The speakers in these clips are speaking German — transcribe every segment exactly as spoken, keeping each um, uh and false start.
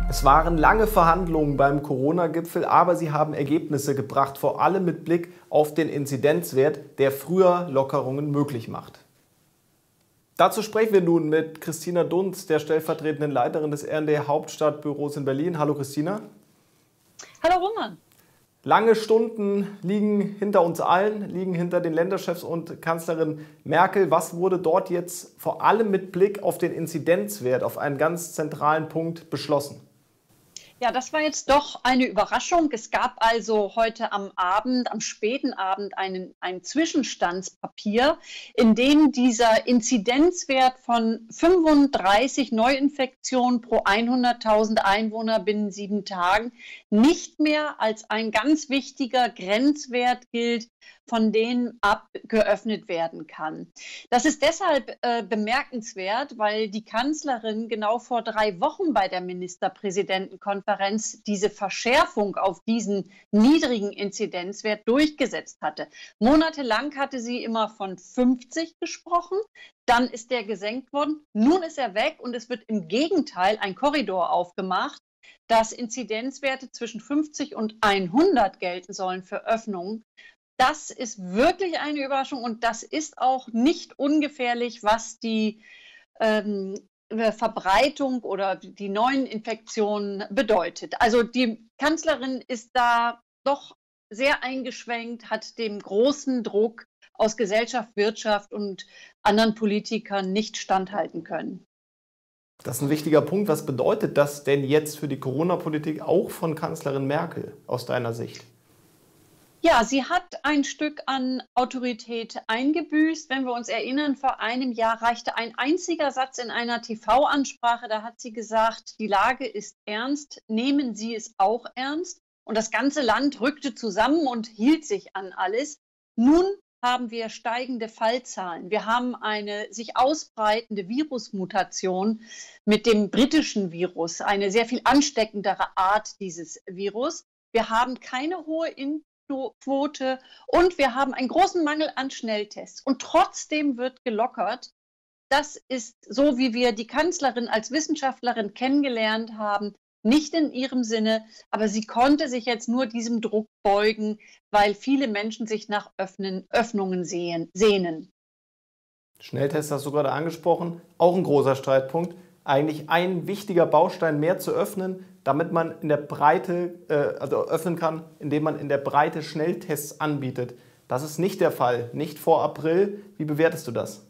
Es waren lange Verhandlungen beim Corona-Gipfel, aber sie haben Ergebnisse gebracht, vor allem mit Blick auf den Inzidenzwert, der früher Lockerungen möglich macht. Dazu sprechen wir nun mit Christina Dunz, der stellvertretenden Leiterin des R und D Hauptstadtbüros in Berlin. Hallo Christina. Hallo Roman. Lange Stunden liegen hinter uns allen, liegen hinter den Länderchefs und Kanzlerin Merkel. Was wurde dort jetzt vor allem mit Blick auf den Inzidenzwert, auf einen ganz zentralen Punkt beschlossen? Ja, das war jetzt doch eine Überraschung. Es gab also heute am Abend, am späten Abend, einen, ein Zwischenstandspapier, in dem dieser Inzidenzwert von fünfunddreißig Neuinfektionen pro hunderttausend Einwohner binnen sieben Tagen nicht mehr als ein ganz wichtiger Grenzwert gilt, von denen ab geöffnet werden kann. Das ist deshalb äh, bemerkenswert, weil die Kanzlerin genau vor drei Wochen bei der Ministerpräsidentenkonferenz diese Verschärfung auf diesen niedrigen Inzidenzwert durchgesetzt hatte. Monatelang hatte sie immer von fünfzig gesprochen, dann ist der gesenkt worden, nun ist er weg und es wird im Gegenteil ein Korridor aufgemacht, dass Inzidenzwerte zwischen fünfzig und hundert gelten sollen für Öffnungen. Das ist wirklich eine Überraschung und das ist auch nicht ungefährlich, was die ähm, Verbreitung oder die neuen Infektionen bedeutet. Also die Kanzlerin ist da doch sehr eingeschränkt, hat dem großen Druck aus Gesellschaft, Wirtschaft und anderen Politikern nicht standhalten können. Das ist ein wichtiger Punkt. Was bedeutet das denn jetzt für die Corona-Politik auch von Kanzlerin Merkel aus deiner Sicht? Ja, sie hat ein Stück an Autorität eingebüßt. Wenn wir uns erinnern, vor einem Jahr reichte ein einziger Satz in einer T V-Ansprache. Da hat sie gesagt, die Lage ist ernst, nehmen Sie es auch ernst. Und das ganze Land rückte zusammen und hielt sich an alles. Nun haben wir steigende Fallzahlen. Wir haben eine sich ausbreitende Virusmutation mit dem britischen Virus, eine sehr viel ansteckendere Art dieses Virus. Wir haben keine hohe Infektion. Quote und wir haben einen großen Mangel an Schnelltests. Und trotzdem wird gelockert. Das ist so, wie wir die Kanzlerin als Wissenschaftlerin kennengelernt haben, nicht in ihrem Sinne, aber sie konnte sich jetzt nur diesem Druck beugen, weil viele Menschen sich nach Öffnen, Öffnungen sehen, sehnen. Schnelltests hast du gerade angesprochen, auch ein großer Streitpunkt. Eigentlich ein wichtiger Baustein mehr zu öffnen, damit man in der Breite, äh, also öffnen kann, indem man in der Breite Schnelltests anbietet. Das ist nicht der Fall, nicht vor April. Wie bewertest du das?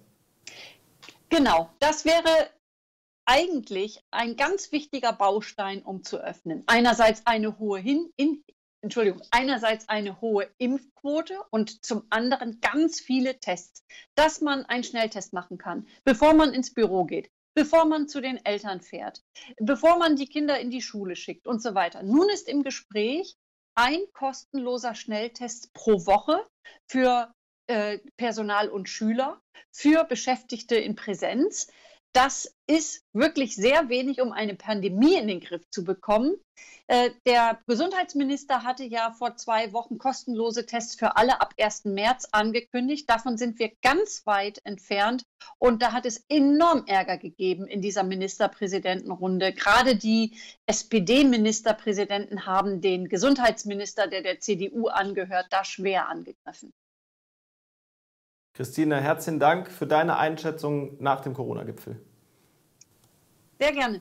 Genau, das wäre eigentlich ein ganz wichtiger Baustein, um zu öffnen. Einerseits eine hohe Hin in, Entschuldigung, einerseits eine hohe Impfquote und zum anderen ganz viele Tests, dass man einen Schnelltest machen kann, bevor man ins Büro geht, bevor man zu den Eltern fährt, bevor man die Kinder in die Schule schickt und so weiter. Nun ist im Gespräch ein kostenloser Schnelltest pro Woche für äh, Personal und Schüler, für Beschäftigte in Präsenz. Das ist wirklich sehr wenig, um eine Pandemie in den Griff zu bekommen. Äh, der Gesundheitsminister hatte ja vor zwei Wochen kostenlose Tests für alle ab ersten März angekündigt. Davon sind wir ganz weit entfernt. Und da hat es enorm Ärger gegeben in dieser Ministerpräsidentenrunde. Gerade die S P D-Ministerpräsidenten haben den Gesundheitsminister, der der C D U angehört, da schwer angegriffen. Christina, herzlichen Dank für deine Einschätzung nach dem Corona-Gipfel. Sehr gerne.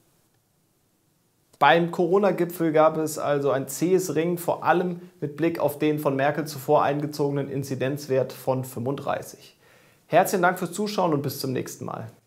Beim Corona-Gipfel gab es also ein zähes Ringen, vor allem mit Blick auf den von Merkel zuvor eingezogenen Inzidenzwert von fünfunddreißig. Herzlichen Dank fürs Zuschauen und bis zum nächsten Mal.